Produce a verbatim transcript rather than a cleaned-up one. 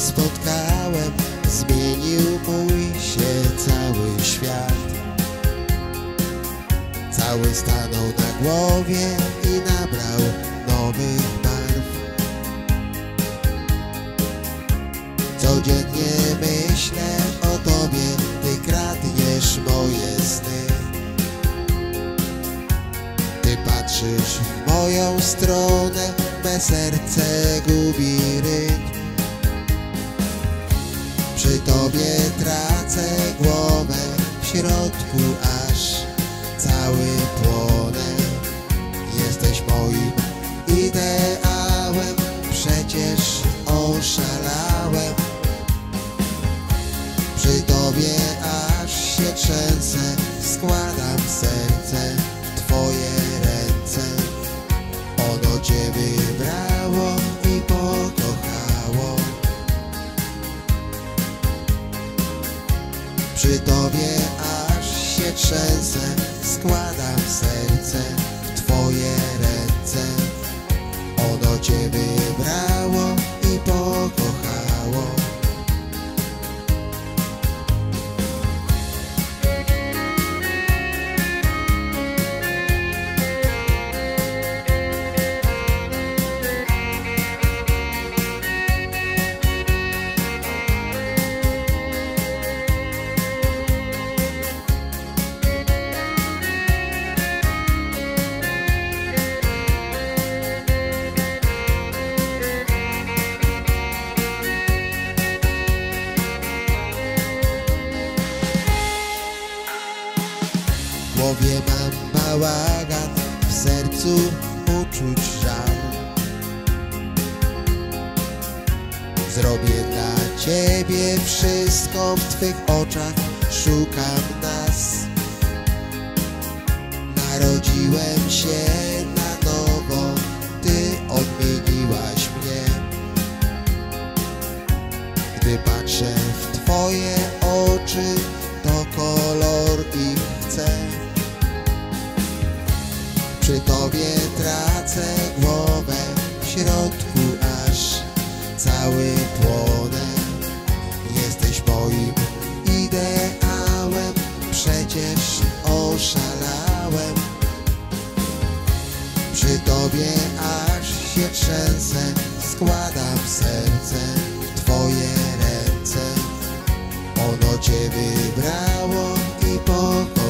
spotkałem, zmienił mój się cały świat. Cały stanął na głowie i nabrał nowych barw. Codziennie myślę o Tobie, Ty kradniesz moje sny. Ty patrzysz w moją stronę, me serce gubi rytm. Przy Tobie tracę głowę, w środku aż cały płonę. Jesteś moim ideałem, przecież oszalałem. Przy Tobie aż się trzęsę, składam serce w Twoje ręce. Ono Cię wybrało i pokochało. Przy Tobie aż się trzęsę, składam serce w Twoje ręce. Ono Cię wybrało i pokochało. W głowie mam bałagan, w sercu uczuć żal. Zrobię dla Ciebie wszystko, w Twych oczach szukam nas. Narodziłem się na nowo, Ty odmieniłaś mnie. Gdy patrzę w Twoje oczy, to kolor ich chcę. Przy Tobie tracę głowę, w środku aż cały płonę. Jesteś moim ideałem, przecież oszalałem. Przy Tobie aż się trzęsę, składam serce w Twoje ręce. Ono Cię wybrało i pokochało.